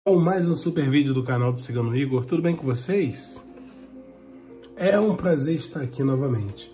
Mais um super vídeo do canal do Cigano Igor. Tudo bem com vocês? É um prazer estar aqui novamente.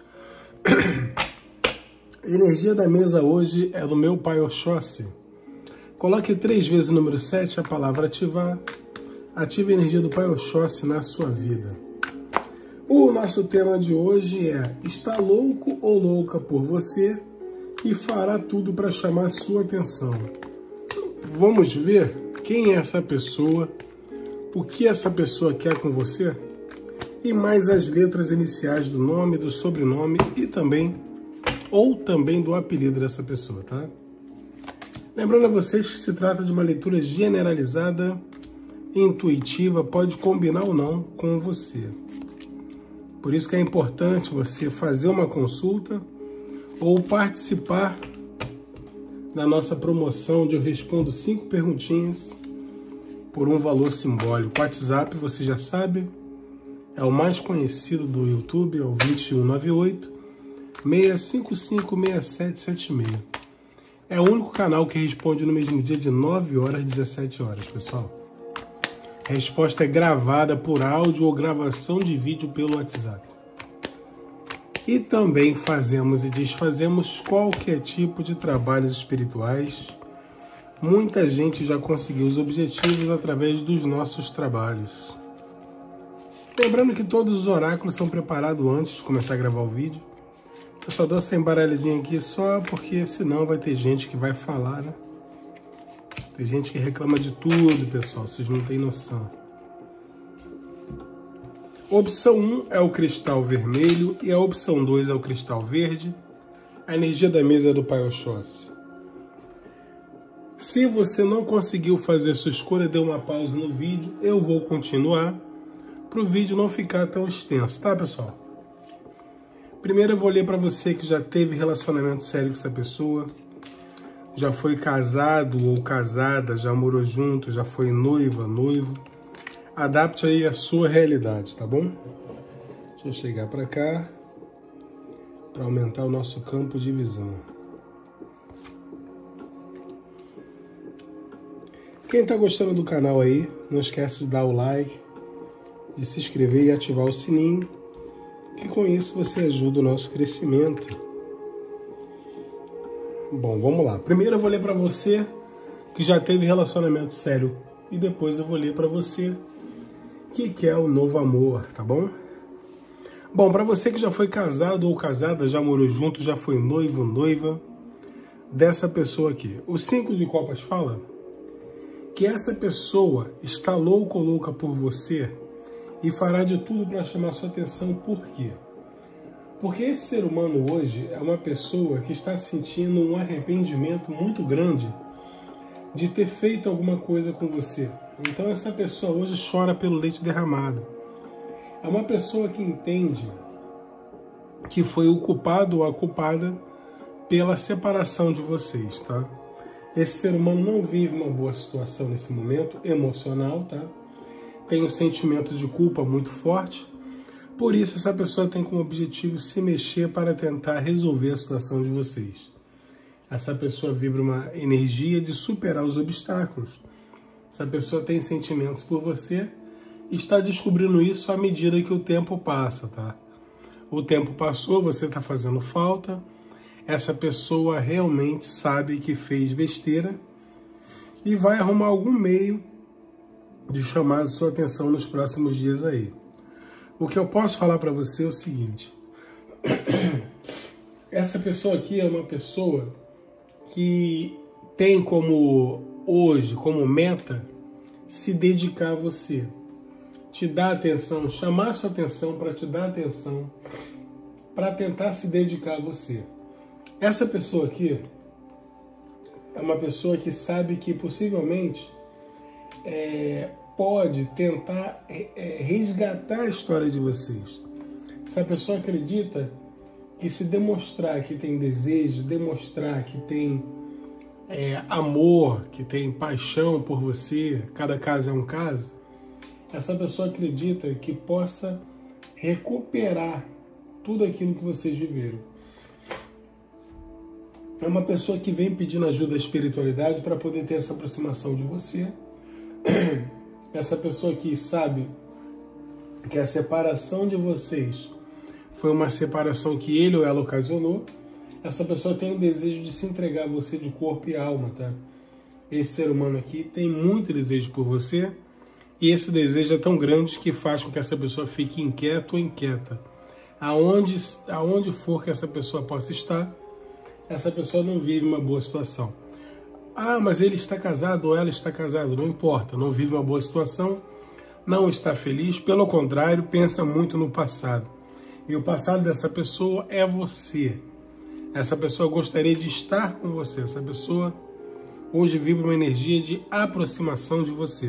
A energia da mesa hoje é do meu pai Oxóssi. Coloque 3 vezes o número 7, a palavra ativar. Ative a energia do pai Oxóssi na sua vida. O nosso tema de hoje é: está louco ou louca por você e fará tudo para chamar sua atenção. Vamos ver quem é essa pessoa, o que essa pessoa quer com você e mais as letras iniciais do nome, do sobrenome e também do apelido dessa pessoa, tá? Lembrando a vocês que se trata de uma leitura generalizada, intuitiva, pode combinar ou não com você. Por isso que é importante você fazer uma consulta ou participar da nossa promoção de eu respondo 5 perguntinhas por um valor simbólico. O WhatsApp, você já sabe, é o mais conhecido do YouTube, é o 2198-655-6776. É o único canal que responde no mesmo dia de 9 horas às 17 horas, pessoal. A resposta é gravada por áudio ou gravação de vídeo pelo WhatsApp. E também fazemos e desfazemos qualquer tipo de trabalhos espirituais. Muita gente já conseguiu os objetivos através dos nossos trabalhos. Lembrando que todos os oráculos são preparados antes de começar a gravar o vídeo. Eu só dou essa embaralhadinha aqui só porque senão vai ter gente que vai falar, né? Tem gente que reclama de tudo, pessoal, vocês não têm noção. Opção 1 é o cristal vermelho e a opção 2 é o cristal verde. A energia da mesa é do pai Oxóssi. Se você não conseguiu fazer sua escolha, dê uma pausa no vídeo. Eu vou continuar para o vídeo não ficar tão extenso, tá, pessoal? Primeiro eu vou ler para você que já teve relacionamento sério com essa pessoa, já foi casado ou casada, já morou junto, já foi noiva, noivo. Adapte aí a sua realidade, tá bom? Deixa eu chegar para cá para aumentar o nosso campo de visão. Quem tá gostando do canal aí, não esquece de dar o like, de se inscrever e ativar o sininho, que com isso você ajuda o nosso crescimento. Bom, vamos lá. Primeiro eu vou ler para você que já teve relacionamento sério e depois eu vou ler para você que quer o novo amor, tá bom? Bom, para você que já foi casado ou casada, já morou junto, já foi noivo, noiva dessa pessoa aqui. O 5 de copas fala que essa pessoa está louca ou louca por você e fará de tudo para chamar sua atenção. Por quê? Porque esse ser humano hoje é uma pessoa que está sentindo um arrependimento muito grande de ter feito alguma coisa com você. Então essa pessoa hoje chora pelo leite derramado. É uma pessoa que entende que foi o culpado ou a culpada pela separação de vocês, tá? Esse ser humano não vive uma boa situação nesse momento emocional, tá? Tem um sentimento de culpa muito forte. Por isso essa pessoa tem como objetivo se mexer para tentar resolver a situação de vocês. Essa pessoa vibra uma energia de superar os obstáculos. Essa pessoa tem sentimentos por você e está descobrindo isso à medida que o tempo passa, tá? O tempo passou, você está fazendo falta. Essa pessoa realmente sabe que fez besteira e vai arrumar algum meio de chamar a sua atenção nos próximos dias aí. O que eu posso falar para você é o seguinte: essa pessoa aqui é uma pessoa que tem como meta se dedicar a você, te dar atenção, chamar sua atenção para te dar atenção, para tentar se dedicar a você. Essa pessoa aqui é uma pessoa que sabe que possivelmente pode tentar resgatar a história de vocês. Essa pessoa acredita que se demonstrar que tem desejo, demonstrar que tem amor, que tem paixão por você, cada caso é um caso, essa pessoa acredita que possa recuperar tudo aquilo que vocês viveram. É uma pessoa que vem pedindo ajuda à espiritualidade para poder ter essa aproximação de você, essa pessoa aqui sabe que a separação de vocês foi uma separação que ele ou ela ocasionou. Essa pessoa tem o desejo de se entregar a você de corpo e alma, tá? Esse ser humano aqui tem muito desejo por você, e esse desejo é tão grande que faz com que essa pessoa fique inquieta ou inquieta. Aonde for que essa pessoa possa estar, essa pessoa não vive uma boa situação. Ah, mas ele está casado ou ela está casada, não importa, não vive uma boa situação, não está feliz, pelo contrário, pensa muito no passado. E o passado dessa pessoa é você. Essa pessoa gostaria de estar com você. Essa pessoa hoje vibra uma energia de aproximação de você.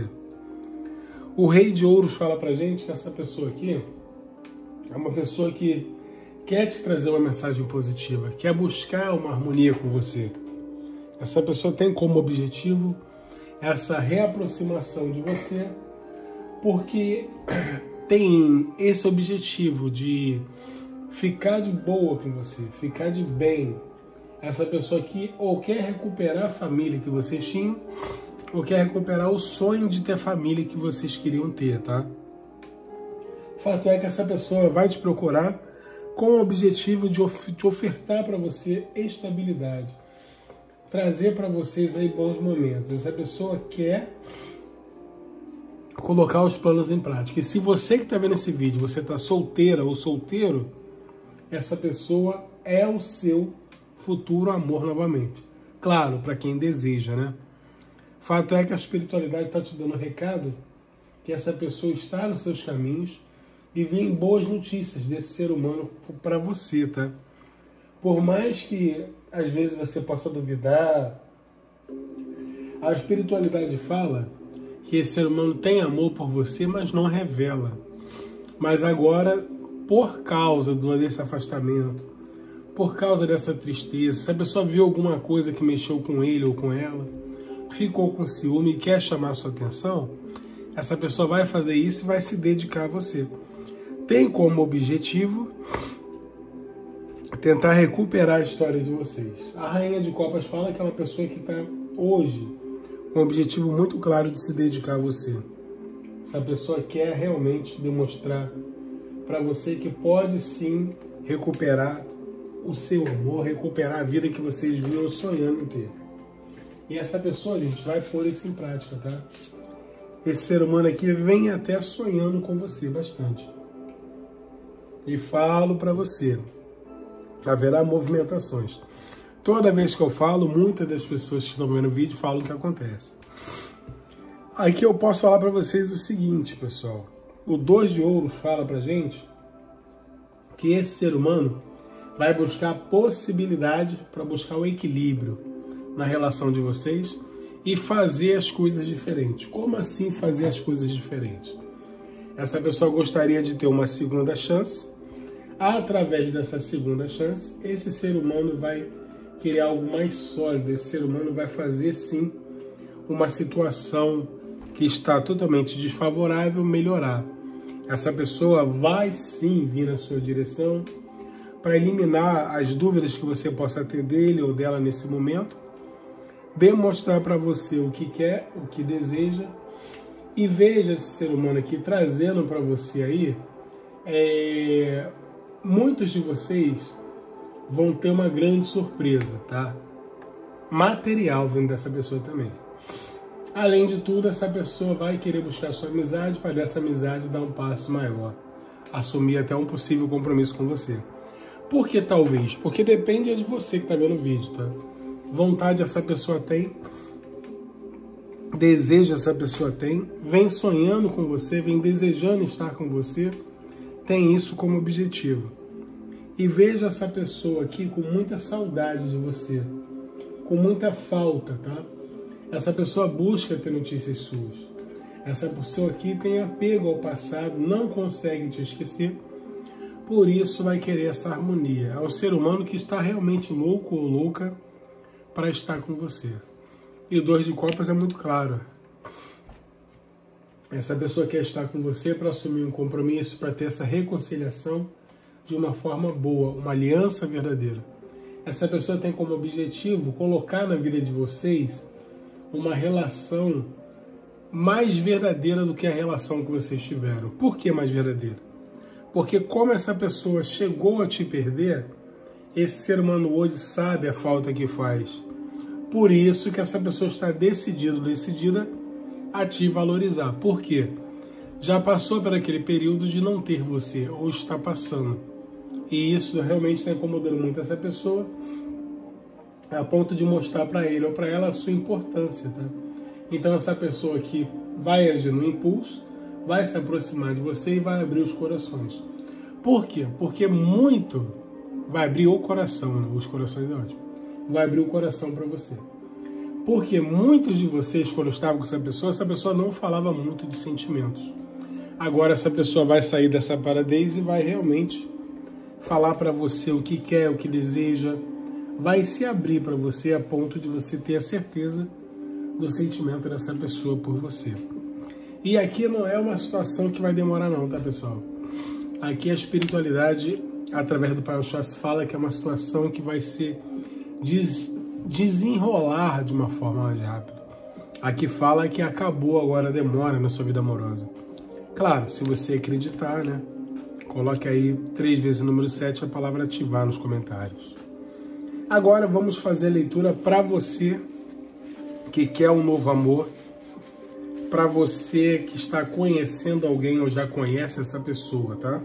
O Rei de Ouros fala pra gente que essa pessoa aqui é uma pessoa que quer te trazer uma mensagem positiva, quer buscar uma harmonia com você. Essa pessoa tem como objetivo essa reaproximação de você, porque tem esse objetivo de ficar de boa com você, ficar de bem. Essa pessoa aqui ou quer recuperar a família que vocês tinham, ou quer recuperar o sonho de ter família que vocês queriam ter, tá? O fato é que essa pessoa vai te procurar com o objetivo de ofertar para você estabilidade, trazer para vocês aí bons momentos. Essa pessoa quer colocar os planos em prática. E se você que está vendo esse vídeo, você está solteira ou solteiro, essa pessoa é o seu futuro amor novamente. Claro, para quem deseja, né? Fato é que a espiritualidade está te dando um recado que essa pessoa está nos seus caminhos e vem boas notícias desse ser humano para você, tá? Por mais que às vezes você possa duvidar, a espiritualidade fala que esse ser humano tem amor por você, mas não revela. Mas agora, por causa desse afastamento, por causa dessa tristeza, se a pessoa viu alguma coisa que mexeu com ele ou com ela, ficou com ciúme e quer chamar sua atenção, essa pessoa vai fazer isso e vai se dedicar a você. Tem como objetivo tentar recuperar a história de vocês. A Rainha de Copas fala que é uma pessoa que está hoje com um objetivo muito claro de se dedicar a você. Essa pessoa quer realmente demonstrar para você que pode sim recuperar o seu amor, recuperar a vida que vocês vinham sonhando em ter. E essa pessoa, gente, vai pôr isso em prática, tá? Esse ser humano aqui vem até sonhando com você bastante. E falo para você, haverá movimentações. Toda vez que eu falo, muitas das pessoas que estão vendo o vídeo falam o que acontece. Aqui eu posso falar para vocês o seguinte, pessoal. O 2 de Ouros fala pra gente que esse ser humano vai buscar a possibilidade para buscar o equilíbrio na relação de vocês e fazer as coisas diferentes. Como assim fazer as coisas diferentes? Essa pessoa gostaria de ter uma segunda chance. Através dessa segunda chance, esse ser humano vai querer algo mais sólido. Esse ser humano vai fazer sim uma situação que está totalmente desfavorável melhorar. Essa pessoa vai sim vir na sua direção para eliminar as dúvidas que você possa ter dele ou dela nesse momento, demonstrar para você o que quer, o que deseja, e veja esse ser humano aqui trazendo para você aí, muitos de vocês vão ter uma grande surpresa, tá? Material vindo dessa pessoa também. Além de tudo, essa pessoa vai querer buscar sua amizade para dessa amizade dar um passo maior, assumir até um possível compromisso com você. Por que talvez? Porque depende de você que está vendo o vídeo, tá? Vontade essa pessoa tem, desejo essa pessoa tem, vem sonhando com você, vem desejando estar com você, tem isso como objetivo. E veja essa pessoa aqui com muita saudade de você, com muita falta, tá? Essa pessoa busca ter notícias suas. Essa pessoa aqui tem apego ao passado, não consegue te esquecer, por isso vai querer essa harmonia. É um ser humano que está realmente louco ou louca para estar com você. E o 2 de Copas é muito claro. Essa pessoa quer estar com você para assumir um compromisso, para ter essa reconciliação de uma forma boa, uma aliança verdadeira. Essa pessoa tem como objetivo colocar na vida de vocês uma relação mais verdadeira do que a relação que vocês tiveram. Por que mais verdadeira? Porque como essa pessoa chegou a te perder, esse ser humano hoje sabe a falta que faz. Por isso que essa pessoa está decidida a te valorizar. Por quê? Já passou por aquele período de não ter você, ou está passando. E isso realmente está incomodando muito essa pessoa, a ponto de mostrar para ele ou para ela a sua importância, tá? Então essa pessoa aqui vai agir no impulso, vai se aproximar de você e vai abrir os corações. Por quê? Porque muito vai abrir o coração, né? Os corações é ótimo. Vai abrir o coração para você. Porque muitos de vocês, quando estavam com essa pessoa não falava muito de sentimentos. Agora essa pessoa vai sair dessa paradez e vai realmente falar para você o que quer, o que deseja, vai se abrir para você a ponto de você ter a certeza do sentimento dessa pessoa por você. E aqui não é uma situação que vai demorar não, tá, pessoal? Aqui a espiritualidade, através do Pai Oxóssi, fala que é uma situação que vai ser desenrolar de uma forma mais rápida. Aqui fala que acabou agora a demora na sua vida amorosa. Claro, se você acreditar, né? Coloque aí 3 vezes o número 7, a palavra ativar nos comentários. Agora vamos fazer a leitura para você que quer um novo amor, para você que está conhecendo alguém ou já conhece essa pessoa, tá?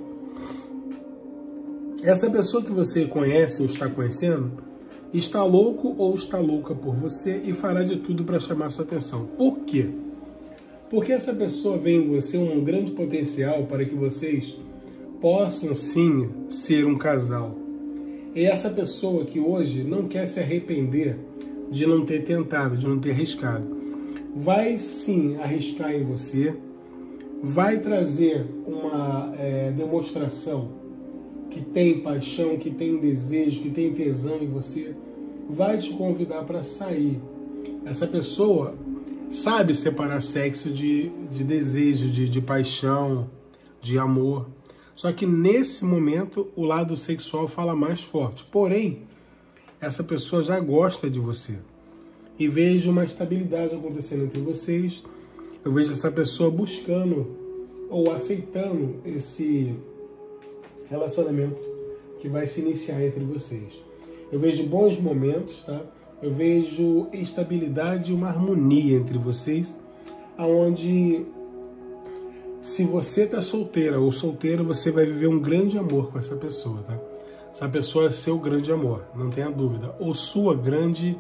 Essa pessoa que você conhece ou está conhecendo está louco ou está louca por você e fará de tudo para chamar sua atenção. Por quê? Porque essa pessoa vê em você um grande potencial para que vocês possam sim ser um casal. E essa pessoa que hoje não quer se arrepender de não ter tentado, de não ter arriscado, vai sim arriscar em você, vai trazer uma demonstração que tem paixão, que tem desejo, que tem tesão em você, vai te convidar para sair. Essa pessoa sabe separar sexo de desejo, de paixão, de amor. Só que nesse momento o lado sexual fala mais forte. Porém, essa pessoa já gosta de você. E vejo uma estabilidade acontecendo entre vocês. Eu vejo essa pessoa buscando ou aceitando esse relacionamento que vai se iniciar entre vocês. Eu vejo bons momentos, tá? Eu vejo estabilidade e uma harmonia entre vocês, aonde se você tá solteira ou solteiro, você vai viver um grande amor com essa pessoa, tá? Essa pessoa é seu grande amor, não tenha dúvida. Ou sua grande...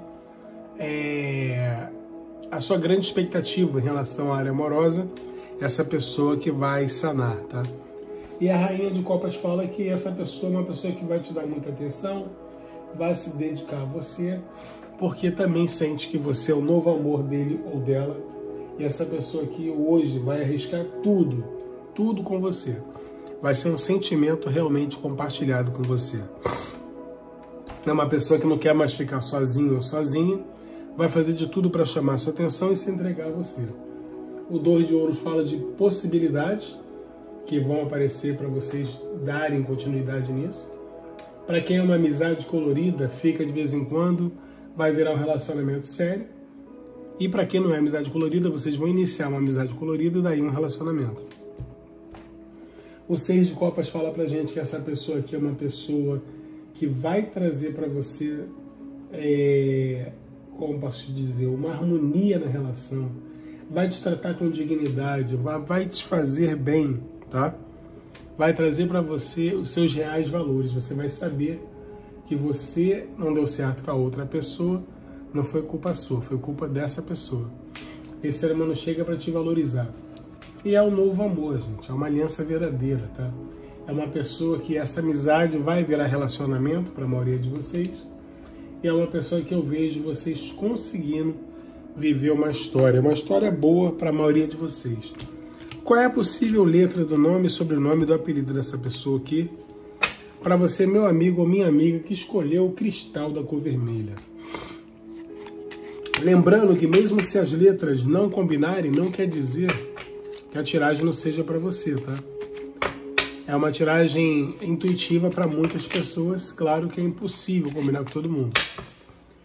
a sua grande expectativa em relação à área amorosa, essa pessoa que vai sanar, tá? E a Rainha de Copas fala que essa pessoa é uma pessoa que vai te dar muita atenção, vai se dedicar a você, porque também sente que você é o novo amor dele ou dela. E essa pessoa aqui hoje vai arriscar tudo com você. Vai ser um sentimento realmente compartilhado com você. É uma pessoa que não quer mais ficar sozinho ou sozinha, vai fazer de tudo para chamar sua atenção e se entregar a você. O 2 de ouros fala de possibilidades que vão aparecer para vocês darem continuidade nisso. Para quem é uma amizade colorida, fica de vez em quando, vai virar um relacionamento sério. E para quem não é amizade colorida, vocês vão iniciar uma amizade colorida e daí um relacionamento. O 6 de Copas fala pra gente que essa pessoa aqui é uma pessoa que vai trazer para você, como posso dizer, uma harmonia na relação, vai te tratar com dignidade, vai te fazer bem, tá? Vai trazer para você os seus reais valores. Você vai saber que você não deu certo com a outra pessoa, não foi culpa sua, foi culpa dessa pessoa. Esse ser humano chega para te valorizar. E é um novo amor, gente, é uma aliança verdadeira, tá? É uma pessoa que essa amizade vai virar relacionamento para a maioria de vocês. E é uma pessoa que eu vejo vocês conseguindo viver uma história boa para a maioria de vocês. Qual é a possível letra do nome, sobrenome e do apelido dessa pessoa aqui? Para você, meu amigo ou minha amiga, que escolheu o cristal da cor vermelha. Lembrando que mesmo se as letras não combinarem, não quer dizer que a tiragem não seja para você, tá? É uma tiragem intuitiva para muitas pessoas, claro que é impossível combinar com todo mundo.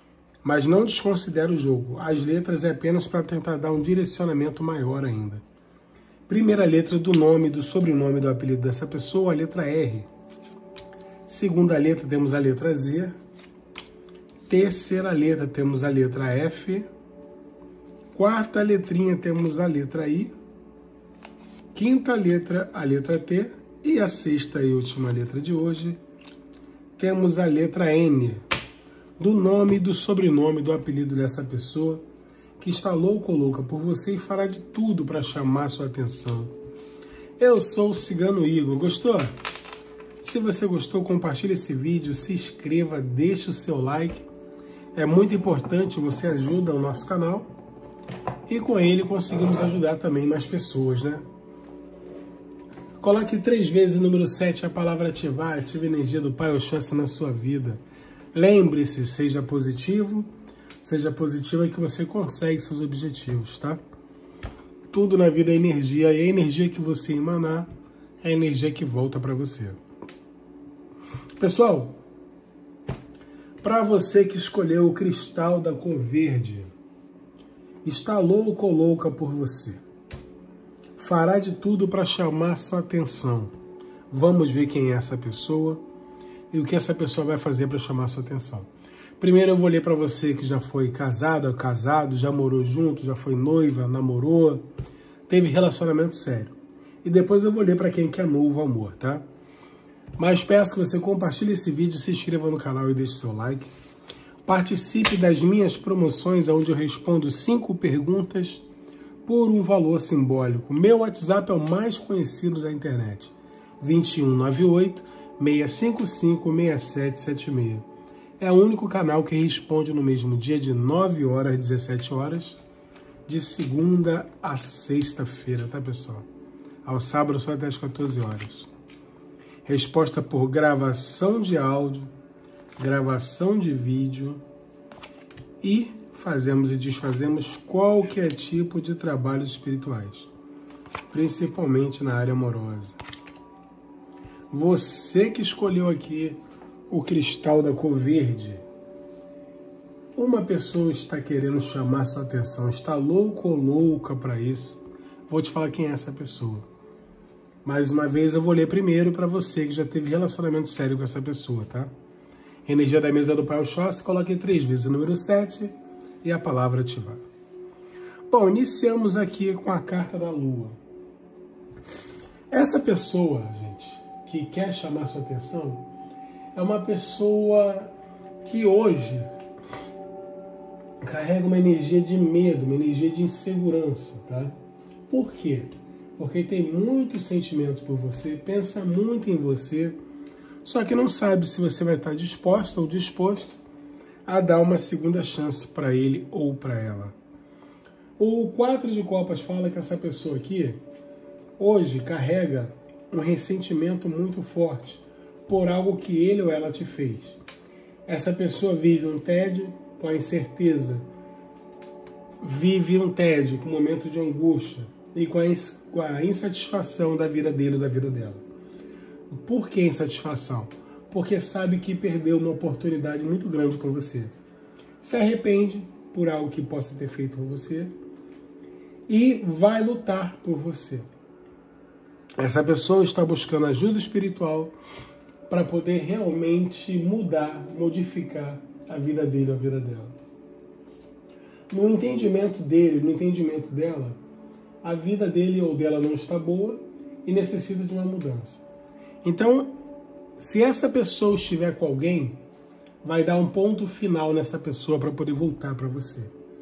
Mas não desconsidere o jogo. As letras é apenas para tentar dar um direcionamento maior ainda. Primeira letra do nome, do sobrenome, do apelido dessa pessoa, a letra R. Segunda letra temos a letra Z. Terceira letra temos a letra F. Quarta letrinha temos a letra I. Quinta letra, a letra T. E a sexta e última letra de hoje, temos a letra N, do nome, do sobrenome, do apelido dessa pessoa que está louco ou louca por você e fará de tudo para chamar sua atenção. Eu sou o Cigano Igor. Gostou? Se você gostou, compartilhe esse vídeo, se inscreva, deixe o seu like. É muito importante, você ajuda o nosso canal e com ele conseguimos ajudar também mais pessoas, né? Coloque 3 vezes o número 7, a palavra ativar, ative a energia do Pai Oxóssi na sua vida. Lembre-se, seja positiva que você consegue seus objetivos, tá? Tudo na vida é energia, e a energia que você emanar é a energia que volta para você. Pessoal, para você que escolheu o cristal da cor verde, está louco ou louca por você. Fará de tudo para chamar sua atenção. Vamos ver quem é essa pessoa e o que essa pessoa vai fazer para chamar sua atenção. Primeiro eu vou ler para você que já foi casado, já morou junto, já foi noiva, namorou, teve relacionamento sério. E depois eu vou ler para quem quer novo amor, tá? Mas peço que você compartilhe esse vídeo, se inscreva no canal e deixe seu like. Participe das minhas promoções, onde eu respondo 5 perguntas por um valor simbólico. Meu WhatsApp é o mais conhecido da internet. 2198-655-6776. É o único canal que responde no mesmo dia de 9 horas às 17 horas, de segunda a sexta-feira, tá, pessoal? Ao sábado só até às 14 horas. Resposta por gravação de áudio, gravação de vídeo e fazemos e desfazemos qualquer tipo de trabalhos espirituais, principalmente na área amorosa. Você que escolheu aqui o cristal da cor verde, uma pessoa está querendo chamar sua atenção, está louco ou louca para isso. Vou te falar quem é essa pessoa. Mais uma vez eu vou ler primeiro para você que já teve relacionamento sério com essa pessoa, tá? Energia da mesa do Pai Oxóssi, coloque 3 vezes o número 7 e a palavra ativar. Bom, iniciamos aqui com a carta da Lua. Essa pessoa, gente, que quer chamar sua atenção, é uma pessoa que hoje carrega uma energia de medo, uma energia de insegurança, tá? Por quê? Porque tem muitos sentimentos por você, pensa muito em você, só que não sabe se você vai estar disposta ou disposto a dar uma segunda chance para ele ou para ela. O 4 de copas fala que essa pessoa aqui, hoje, carrega um ressentimento muito forte por algo que ele ou ela te fez. Essa pessoa vive um tédio com a incerteza, vive um tédio com um momento de angústia e com a insatisfação da vida dele ou da vida dela. Por que insatisfação? Porque sabe que perdeu uma oportunidade muito grande com você. Se arrepende por algo que possa ter feito com você e vai lutar por você. Essa pessoa está buscando ajuda espiritual para poder realmente mudar, modificar a vida dele, a vida dela. No entendimento dele, no entendimento dela, a vida dele ou dela não está boa e necessita de uma mudança. Então, se essa pessoa estiver com alguém, vai dar um ponto final nessa pessoa para poder voltar para você.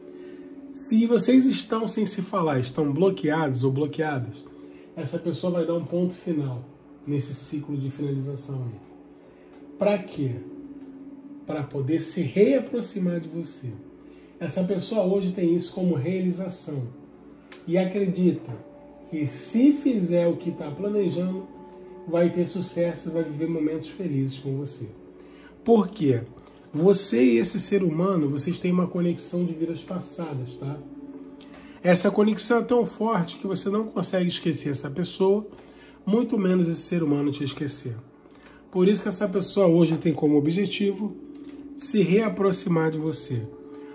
Se vocês estão sem se falar, estão bloqueados ou bloqueadas, essa pessoa vai dar um ponto final nesse ciclo de finalização aí. Para quê? Para poder se reaproximar de você. Essa pessoa hoje tem isso como realização. E acredita que se fizer o que está planejando, vai ter sucesso e vai viver momentos felizes com você. Por quê? Você e esse ser humano, vocês têm uma conexão de vidas passadas, tá? Essa conexão é tão forte que você não consegue esquecer essa pessoa, muito menos esse ser humano te esquecer. Por isso que essa pessoa hoje tem como objetivo se reaproximar de você.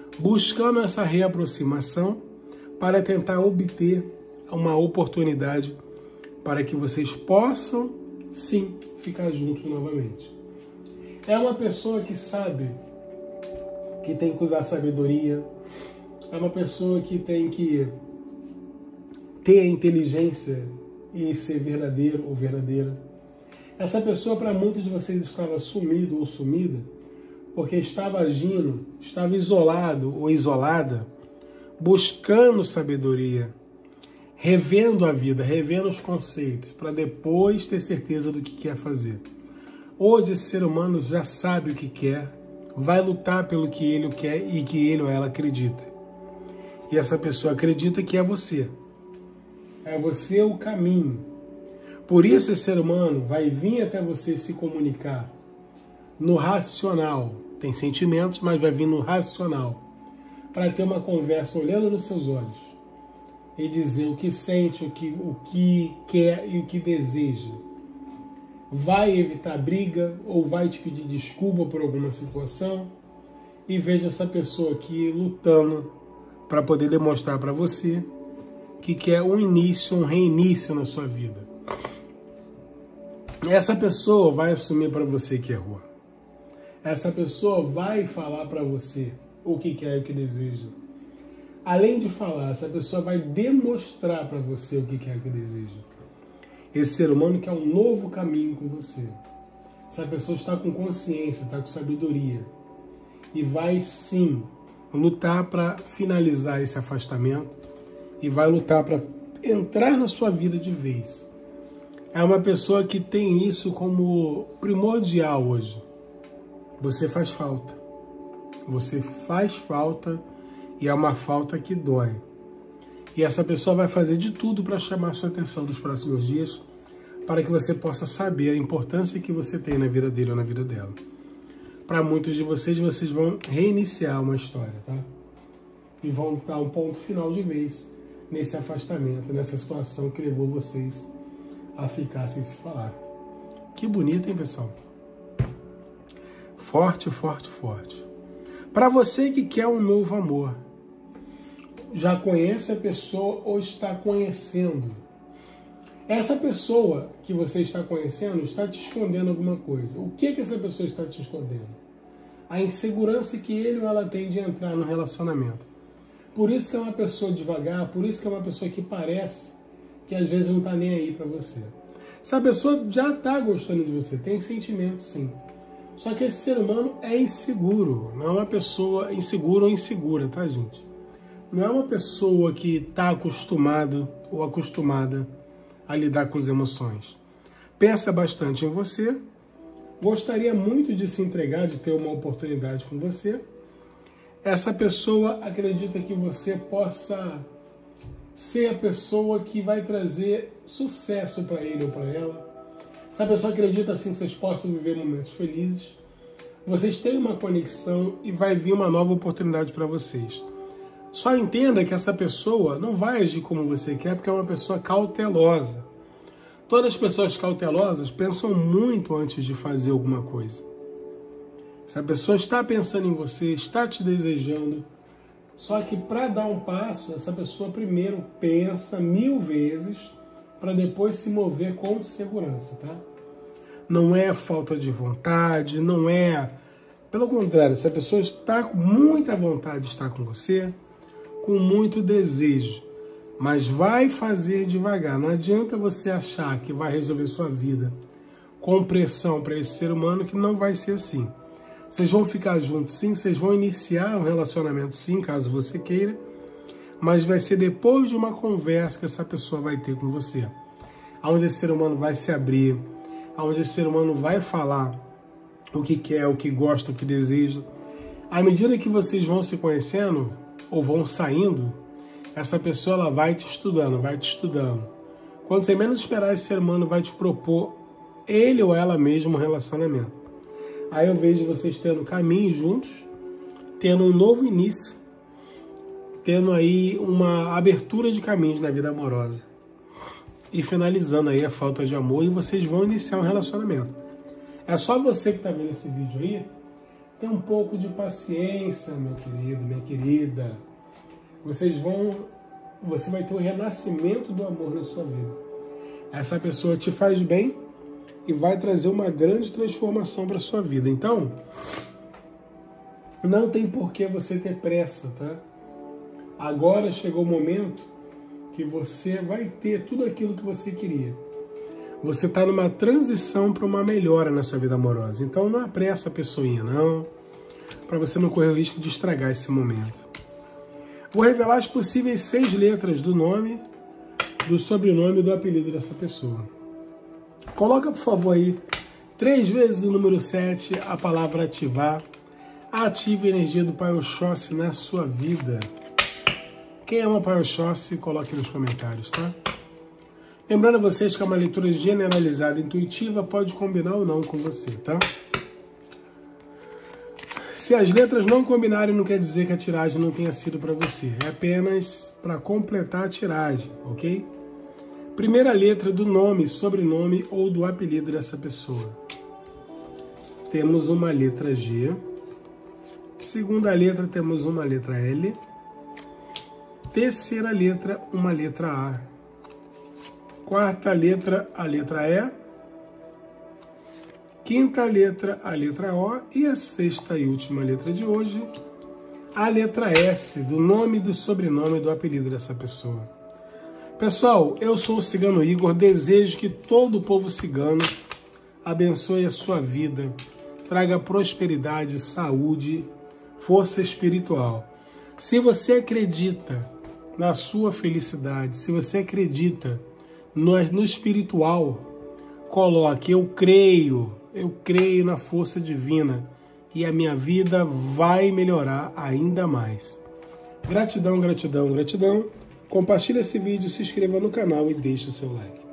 buscando essa reaproximação para tentar obter uma oportunidade para que vocês possam, sim, ficar juntos novamente. É uma pessoa que sabe que tem que usar sabedoria, é uma pessoa que tem que ter a inteligência e ser verdadeiro ou verdadeira. Essa pessoa, para muitos de vocês, estava sumido ou sumida, porque estava agindo, estava isolado ou isolada, buscando sabedoria, revendo a vida, revendo os conceitos, para depois ter certeza do que quer fazer. Hoje esse ser humano já sabe o que quer, vai lutar pelo que ele quer e que ele ou ela acredita. E essa pessoa acredita que é você. É você o caminho. Por isso esse ser humano vai vir até você se comunicar no racional. Tem sentimentos, mas vai vir no racional. Para ter uma conversa olhando nos seus olhos. E dizer o que sente, o que quer e o que deseja. Vai evitar briga ou vai te pedir desculpa por alguma situação. E veja essa pessoa aqui lutando para poder demonstrar para você que quer um início, um reinício na sua vida. Essa pessoa vai assumir para você que errou. Essa pessoa vai falar para você o que quer e o que deseja. Além de falar, essa pessoa vai demonstrar para você o que quer e o que deseja. Esse ser humano quer um novo caminho com você. Essa pessoa está com consciência, está com sabedoria. E vai sim lutar para finalizar esse afastamento e vai lutar para entrar na sua vida de vez. É uma pessoa que tem isso como primordial hoje. Você faz falta. Você faz falta e é uma falta que dói. E essa pessoa vai fazer de tudo para chamar sua atenção nos próximos dias para que você possa saber a importância que você tem na vida dele ou na vida dela. Para muitos de vocês, vocês vão reiniciar uma história, tá? E vão dar um ponto final de vez nesse afastamento, nessa situação que levou vocês a ficar sem se falar. Que bonito, hein, pessoal? Forte, forte, forte. Para você que quer um novo amor, já conhece a pessoa ou está conhecendo. Essa pessoa que você está conhecendo está te escondendo alguma coisa. O que essa pessoa está te escondendo? A insegurança que ele ou ela tem de entrar no relacionamento. Por isso que é uma pessoa devagar, por isso que é uma pessoa que parece que às vezes não está nem aí para você. Essa pessoa já está gostando de você, tem sentimento sim. Só que esse ser humano é inseguro, não é uma pessoa insegura ou insegura, tá, gente? Não é uma pessoa que está acostumado ou acostumada a lidar com as emoções. Pensa bastante em você, gostaria muito de se entregar, de ter uma oportunidade com você. Essa pessoa acredita que você possa ser a pessoa que vai trazer sucesso para ele ou para ela. Essa pessoa acredita assim que vocês possam viver momentos felizes. Vocês têm uma conexão e vai vir uma nova oportunidade para vocês. Só entenda que essa pessoa não vai agir como você quer, porque é uma pessoa cautelosa. Todas as pessoas cautelosas pensam muito antes de fazer alguma coisa. Essa pessoa está pensando em você, está te desejando. Só que para dar um passo, essa pessoa primeiro pensa 1000 vezes para depois se mover com segurança, tá? Não é falta de vontade, não é... Pelo contrário, essa pessoa está com muita vontade de estar com você, com muito desejo, mas vai fazer devagar. Não adianta você achar que vai resolver sua vida com pressão para esse ser humano, que não vai ser assim. Vocês vão ficar juntos sim, vocês vão iniciar um relacionamento sim, caso você queira, mas vai ser depois de uma conversa que essa pessoa vai ter com você, onde esse ser humano vai se abrir, onde esse ser humano vai falar o que quer, o que gosta, o que deseja. À medida que vocês vão se conhecendo ou vão saindo, essa pessoa ela vai te estudando, vai te estudando. Quando você menos esperar, esse ser humano vai te propor, ele ou ela mesmo, um relacionamento. Aí eu vejo vocês tendo caminho juntos, tendo um novo início, tendo aí uma abertura de caminhos na vida amorosa. E finalizando aí a falta de amor, e vocês vão iniciar um relacionamento. É só você que está vendo esse vídeo aí Tenha um pouco de paciência, meu querido, minha querida. Você vai ter o renascimento do amor na sua vida. Essa pessoa te faz bem e vai trazer uma grande transformação para a sua vida. Então, não tem por que você ter pressa, tá? Agora chegou o momento que você vai ter tudo aquilo que você queria. Você está numa transição para uma melhora na sua vida amorosa. Então não apressa a pessoinha, não, para você não correr o risco de estragar esse momento. Vou revelar as possíveis 6 letras do nome, do sobrenome e do apelido dessa pessoa. Coloca, por favor, aí 3 vezes o número 7, a palavra ativar. Ative a energia do Pai Oxóssi na sua vida. Quem ama Pai Oxóssi, coloque nos comentários, tá? Lembrando a vocês que é uma leitura generalizada, intuitiva, pode combinar ou não com você, tá? Se as letras não combinarem, não quer dizer que a tiragem não tenha sido para você. É apenas para completar a tiragem, ok? Primeira letra do nome, sobrenome ou do apelido dessa pessoa. Temos uma letra G. Segunda letra, temos uma letra L. Terceira letra, uma letra A. Quarta letra, a letra E. Quinta letra, a letra O. E a sexta e última letra de hoje, a letra S, do nome, do sobrenome e do apelido dessa pessoa. Pessoal, eu sou o Cigano Igor. Desejo que todo o povo cigano abençoe a sua vida, traga prosperidade, saúde, força espiritual. Se você acredita na sua felicidade, se você acredita no espiritual, coloque: eu creio na força divina e a minha vida vai melhorar ainda mais. Gratidão, gratidão, gratidão. Compartilhe esse vídeo, se inscreva no canal e deixe o seu like.